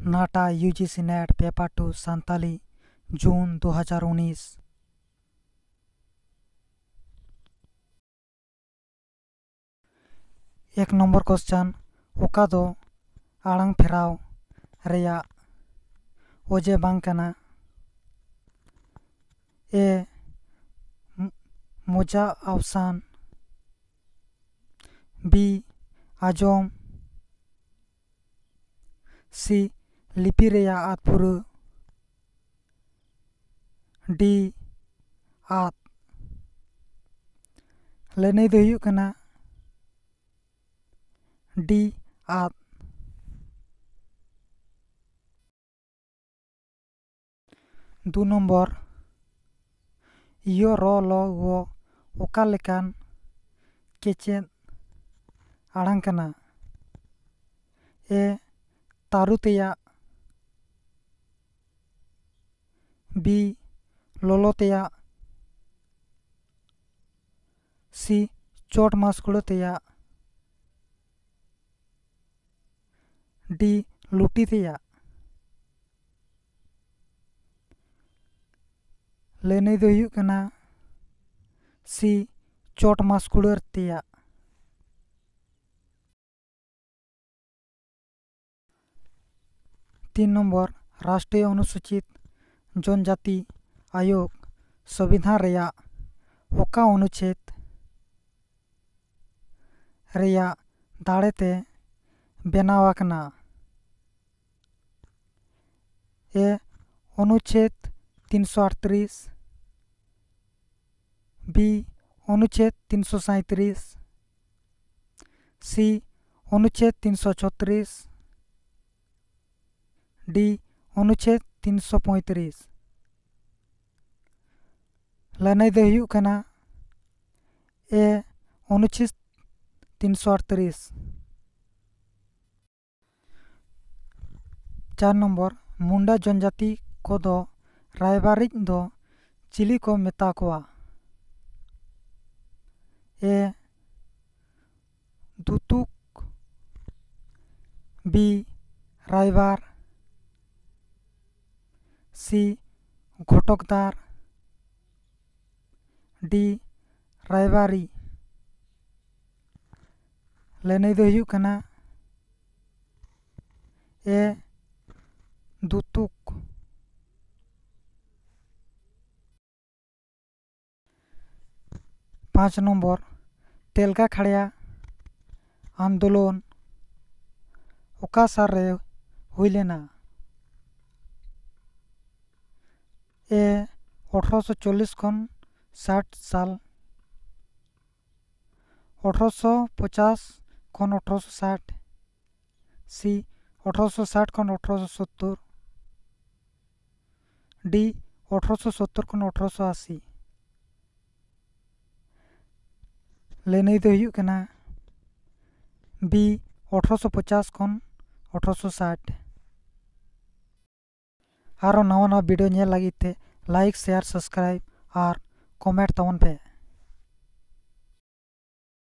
नाटा UGC NET paper 2 Santali June 2019। एक number question ओका दो आड़ांग फेराव रेया ओजे बांग कना। ए मोजा अवसान, बी आजम, सी लिपि रेया आदपुरु, डी आद। लैनई दो हुयुग कना डी आद। दो नंबर यो रो लो वो ओका लेकान केचेद आड़ांग कना। ए तारु तेया, बी लोलो तेया, सी चोट मास्कुड़ो तेया, डी लुटी तेया। लैनई दो हुयुग कना सी चोट मास्कुड़ो तेया। 3 नंबर राष्ट्रीय अनुसूचित जनजाति आयोग संविधान रेया ओका अनुच्छेद रेया दाड़ेते बेनाव आकना। ए अनुच्छेद 338, बी अनुच्छेद 337, सी अनुच्छेद 334, डी अनुच्छेद 335। लैनई दो हुयुग कना ए अनुच्छेद 338। 4 नंबर मुंडा जनजाति को दो रायबारिज दो चिली को मेता कोआ। ए दुतुक, बी रायबार, सी घोटकदार, डी रायबारी। लैनई दो हुयुग कना ए दुतुक। 5 नंबर तेलगा खड़िया आंदोलन ओका साल रे हुई लेना। ए 1840 खन 60 साल, 1850 खन 1860, सी 1860 खन 1870, डी 1870 खन 1880। लैनई दो हुयुग कना बी 1850 खन 1860। आरो नवा नवा वीडियो नेल लगी ते लाइक शेयर सब्सक्राइब और कमेंट तवन पे।